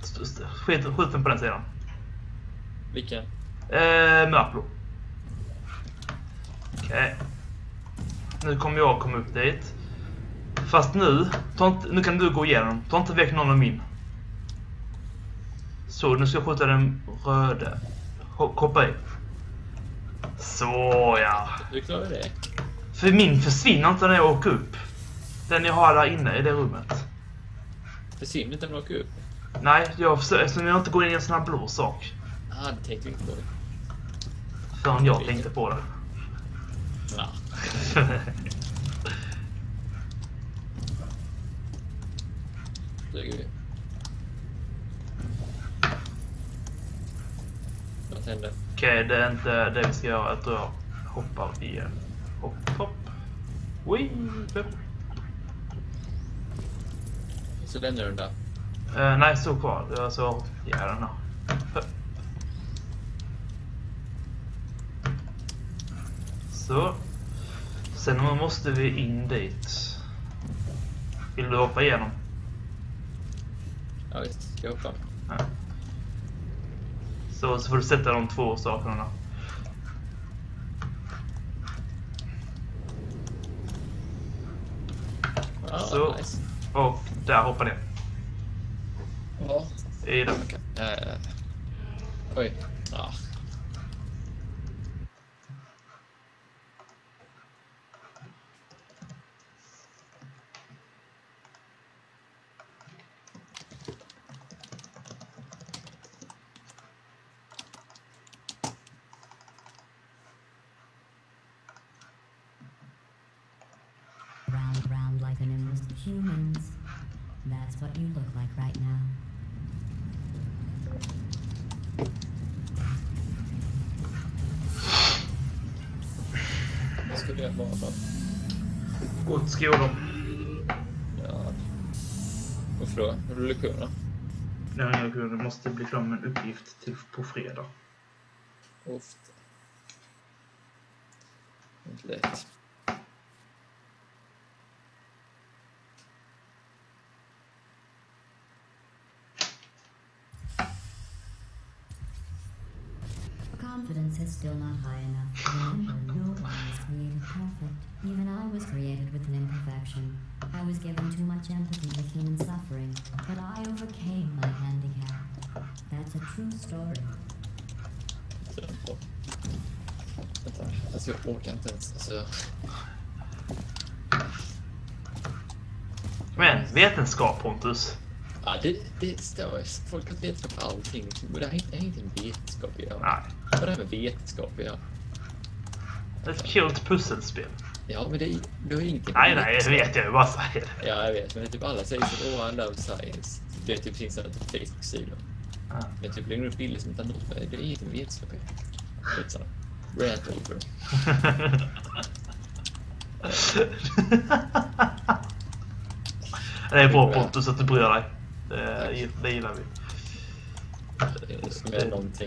Skjut den på den sidan. Vilken? Mörkblå. Okej. Nu kommer jag komma upp dit. Fast nu kan du gå igenom. Ta inte väck någon av min. Så, nu ska jag skjuta den röda. Hoppa i. Så, ja. Du klarar det? För min försvinner inte när jag åker upp. Den jag har där inne i det rummet. Försvinner inte när du åker upp? Nej, eftersom jag inte går in i en sån här blå sak. Det tänkte vi inte på det. Förrän jag tänkte på det. Ja. Lägger vi. Vad händer? Okej, det är inte det vi ska göra. Jag tror jag hoppar igen. Hopp. Ui. Så lämnar du den där? Nej, stå kvar. Jag så gör den här. Så. Sen måste vi in dit. Vill du hoppa igenom? Ja visst, ska jag hoppa? Ja. Så får du sätta de två sakerna. Så. Nice. Och där hoppar ner. Ja. I den. Oj. Ja. Round like an endless humans. That's what you look like right now. Vad skulle jag vara för? Gå till skolan. Ja. Varför då? Har du lektioner? Nej, jag måste bli klar med en uppgift på fredag. Ofta. Inte lätt. Confidence is still not high enough. Remember, no one is created perfect. Even I was created with an imperfection. I was given too much empathy with human suffering, but I overcame my handicap. That's a true story. Vänta, alltså jag orkar inte ens. Alltså. Men, vetenskap, Pontus. Ja, det står folk har vetenskap på allting. Och det är inte en vetenskap att göra. Nej. Vad är det med vetenskap att göra? Ett kul pusselspel. Ja, men det är ingenting. Nej, det vet jag ju. Bara säger det. Ja, jag vet. Men typ alla säger så, I love science. Det är typ finns en Facebook-sida. Ja. Men typ lägger upp bilder som inte har något. Det är ingenting med vetenskap att göra. Vet så. Rant over. Det är bra, Pontus, att du bryr dig. Det gillar vi. Det ska med någonting.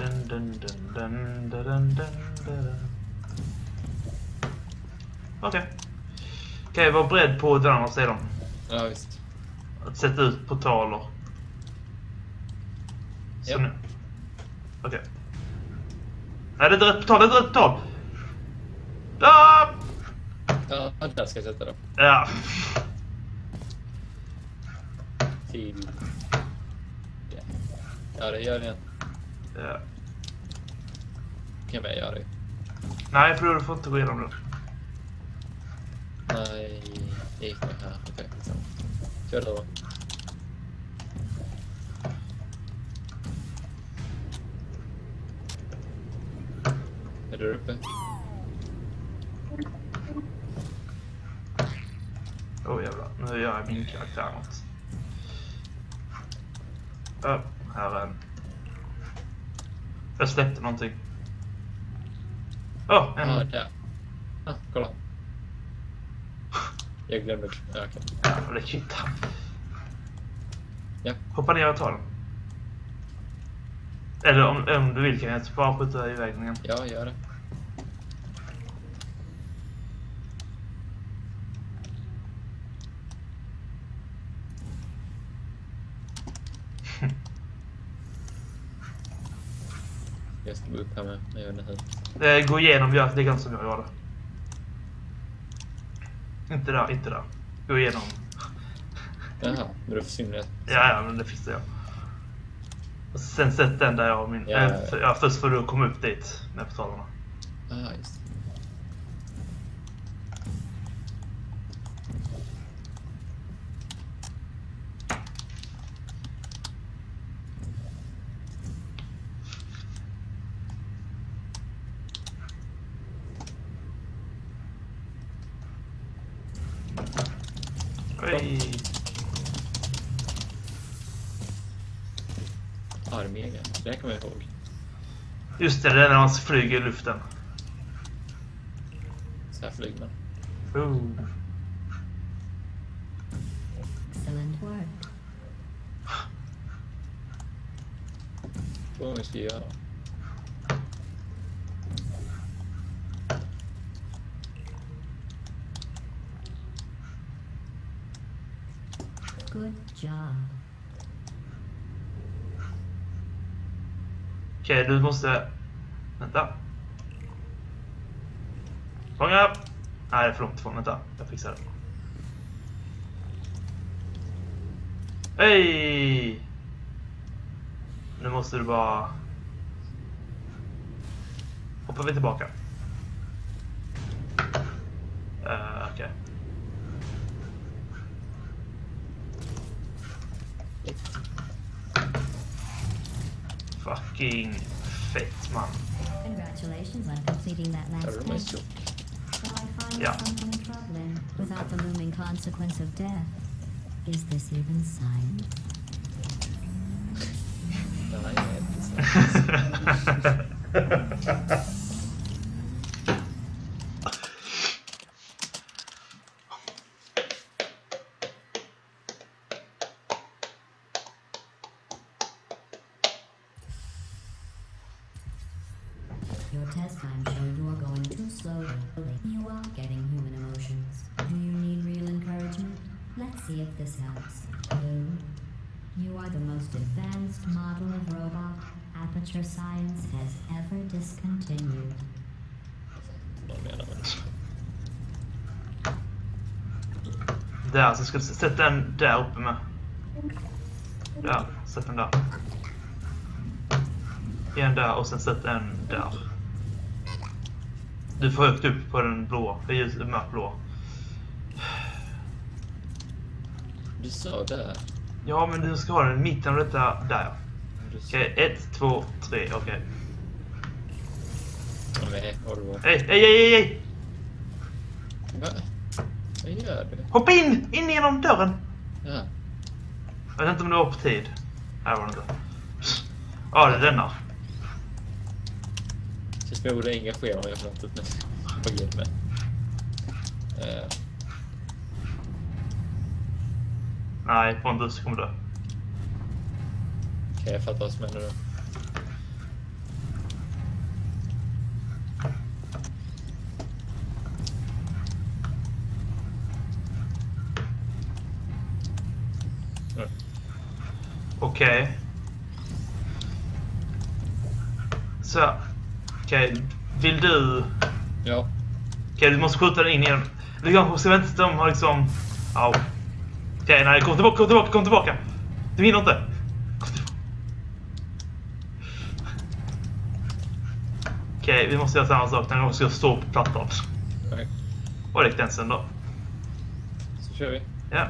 Okej, var beredd på den andra sidan. Ja, visst. Att sätta ut portaler. Så Ja. nu. Okej. Nej, det är ett portal, Ah! Ja, där ska jag sätta dem. Ja. Till... Ja, det gör det. Ja. Kan jag göra det? Nej, för du får inte gå igenom det. Nej, det gick med här. Okej, liksom. Kör då. Är du uppe? Jävlar, nu gör jag min karaktär något. Här är en. Jag släppte någonting. En. Ja, där. Kolla. Jag glömde. Ja, okej. Ja, det kittar. Ja. Hoppa ner och ta den. Eller om du vill kan jag bara skjuta iväg den igen. Ja, gör det. Jag ska gå upp här med. Jag vet inte hur. Gå igenom, gör likadant som jag gjorde. Inte där. Gå igenom. Jaha, men då försvinner det. Ja, men det fixar jag. Och sen sätt den där jag har min... Ja. Först får du komma upp dit med portalerna. Just det. Oj. Armega, det kommer jag ihåg. Just det, det är när man flyger i luften. Så här flyger man. Excellent work. Vad vi ska göra? Good job. Okej, du måste... Vänta. Fånga! Nej, det är för långt ifrån. Vänta, jag fixar det. Hej! Nu måste du bara... Hoppar vi tillbaka. Okej. Fucking fett, man. Congratulations on completing that last That reminds task. you. So I find Yeah. something troubling without the looming consequence of death. Is this even science? Nej, det är inte sant. Your test time showed you are going too slowly. You are getting human emotions. Do you need real encouragement? Let's see if this helps. Blue, you are the most advanced model of robot Aperture Science has ever discontinued. Vad menar man? Där, så ska du sätta den där uppe med. Där, sätt den där. En där och sen sätt en där. Du får högt upp på den blå. Det är ju mörkblå. Du sa där. Ja, men du ska ha den i mitten av detta där. Du sa... Okej, 1, 2, 3, okej. Nej, har du varit? Hej! Va? Vad gör du? Hoppa in genom dörren! Ja. Jag vet inte om det var på tid. Här var det inte. Ja, det är denna. Känns som jag borde engagera mig för något med. Vad gör med? Nej, Pontus kommer dö. Okej, jag fattar vad som händer nu. Okej. Så. Okej, vill du... Ja. Okej, du måste skjuta den in igen. Du kanske ska vänta tills de har liksom... Ja. Okej, nej, kom tillbaka. Du hinner inte. Okej, vi måste göra samma sak. Den måste stå på plattan. Okej. Och det gick den sen då. Så kör vi. Ja.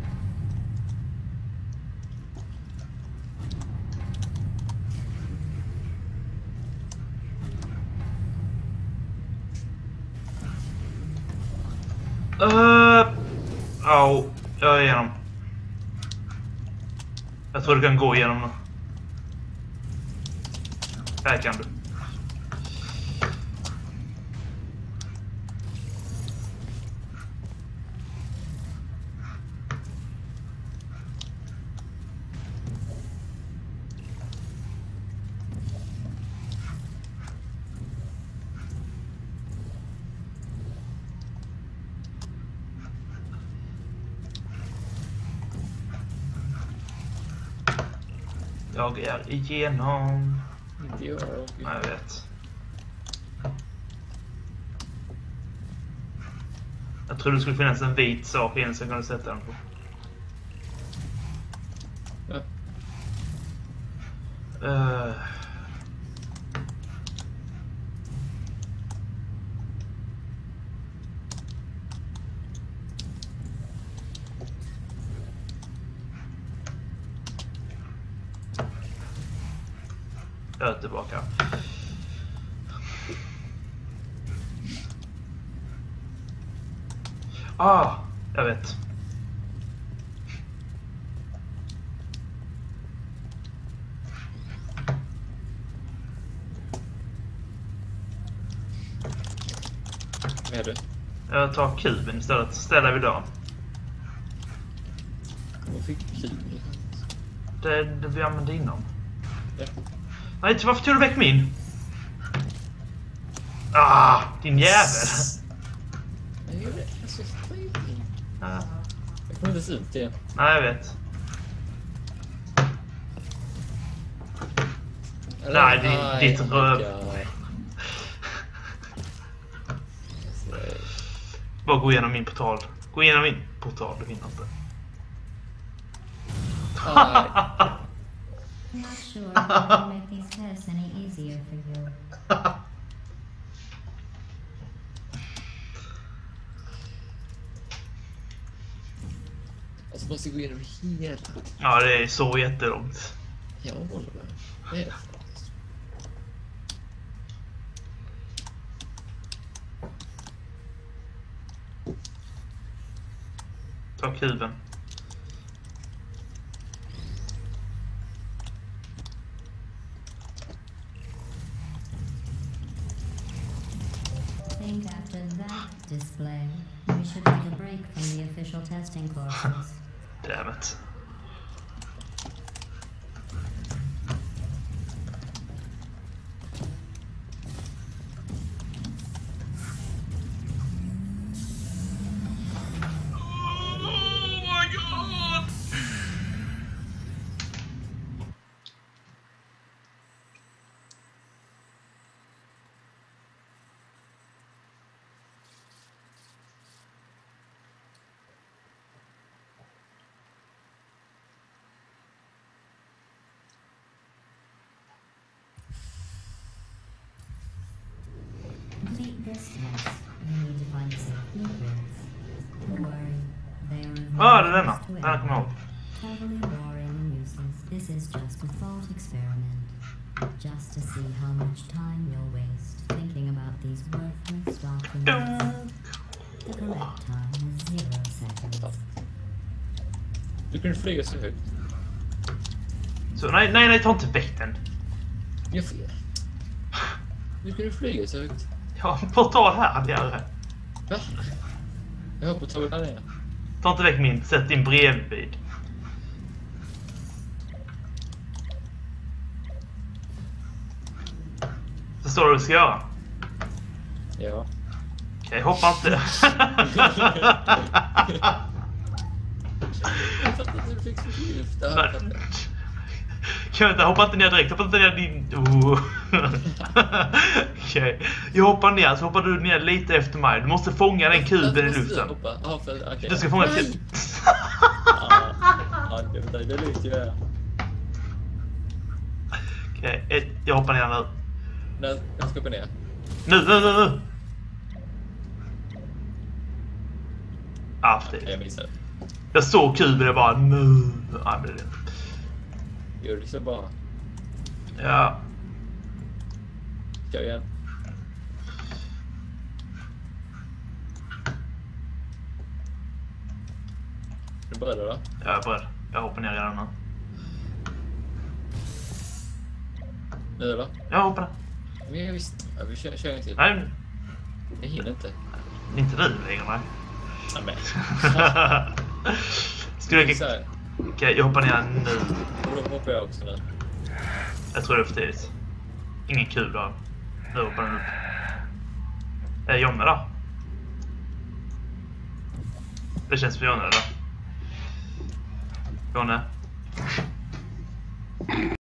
Jag är igenom. Jag tror du kan gå igenom nu. Här kan du. Jag är igenom. Inte jag. Ja, jag vet. Jag trodde det skulle finnas en vit sak innan så jag kunde sätta den på. Ja. Jag är tillbaka. Jag vet. Vad är det? Jag tar kuben istället. Ställer vid dörren. Vad fick du kul? Det vi använde innan. Ja. Nej, varför tog du väck min? Din jävel. Jag gjorde det. Alltså, Ja. jag kommer inte se ut det. Nej, jag vet. Nej, ditt röv. Bara gå igenom min portal. Gå igenom min portal, du vinner inte. I'm not sure if I can make these tests any easier for you. Alltså måste gå igenom hela. Ja, det är så jättelångt. Jag håller med. Vad är det? Ta kuben. I think after that display, we should take a break from the official testing courses. Damn it. Complete this test. You need to find safe blueprints. Don't worry, they are Det är denna. Den här kommer jag ihåg. heavily boring and useless. This is just a thought experiment. Just to see how much time you'll waste thinking about these worthless documents. The correct time is 0 seconds. Du kunde flyga så högt. Så nej, ta inte väck den. Jag får... Du kunde flyga så högt. Ja, portal här hade jag det. Va? Jag har på tavlan ner. Ta inte väck min, sätt din bredvid. Förstår du vad du ska göra? Ja. Okej, hoppa inte. Jag fattar inte hur du fick så luft. Kan jag inte hoppa inte ner direkt? Hoppa inte ner din... Okej. Jag hoppar ner, så hoppar du ner lite efter mig. Du måste fånga den kuben i luften. Du ska fånga kuben. Ja, det är lugnt ju. Okej, jag hoppar ner nu. Jag ska hoppa ner. Nu. För det. Jag missade. Jag såg kuben och bara nu. Ja, men det är det. Gör det så bara. Ja. Kör igen. Är du beredd då? Jag är beredd. Jag hoppar ner redan nu. Nu då? Jag hoppar ner. Men jag visste. Ja, vi kör en till. Nej, Jag hinner inte. inte du längre, nej. Nej, men. Skulle jag... Så här. Okej, jag hoppar ner nu. Och då hoppar jag också nu. Jag tror det är för tidigt. Ingen kul då. Nu hoppar den upp. Är Jonne då? Det känns för Jonne då. Jonne.